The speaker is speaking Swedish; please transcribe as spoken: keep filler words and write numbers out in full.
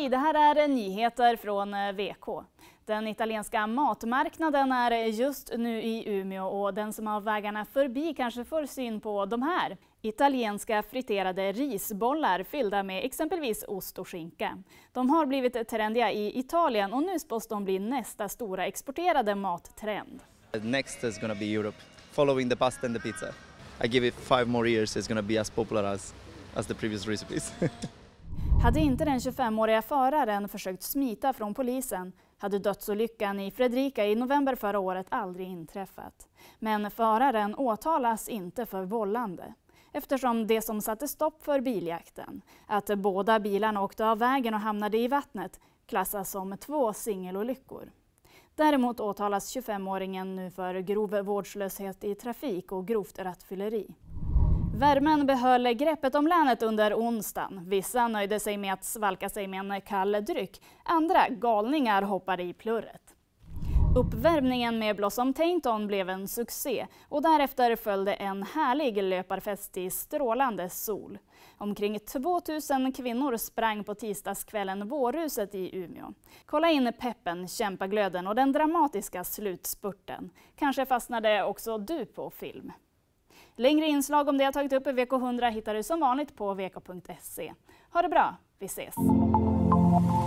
det här är nyheter från V K. Den italienska matmarknaden är just nu i Umeå och den som har vägarna förbi kanske får syn på de här. Italienska friterade risbollar fyllda med exempelvis ost och skinka. De har blivit trendiga i Italien och nu spås de bli nästa stora exporterade mattrend. Next is going to be Europe, following the pasta and the pizza. I give it five more years, it's going to be as popular as, as the previous recipes. Hade inte den tjugofemåriga föraren försökt smita från polisen hade dödsolyckan i Fredrika i november förra året aldrig inträffat. Men föraren åtalas inte för vållande, eftersom det som satte stopp för biljakten, att båda bilarna åkte av vägen och hamnade i vattnet, klassas som två singelolyckor. Däremot åtalas tjugofemåringen nu för grov vårdslöshet i trafik och grovt rattfylleri. Värmen behöll greppet om länet under onsdagen. Vissa nöjde sig med att svalka sig med en kall dryck. Andra galningar hoppade i plurret. Uppvärmningen med Blossom Tainton blev en succé och därefter följde en härlig löparfest i strålande sol. Omkring tvåtusen kvinnor sprang på tisdagskvällen vårhuset i Umeå. Kolla in peppen, kämpaglöden och den dramatiska slutspurten. Kanske fastnade också du på film. Längre inslag om det jag tagit upp i V K hundra hittar du som vanligt på v k punkt se. Ha det bra, vi ses!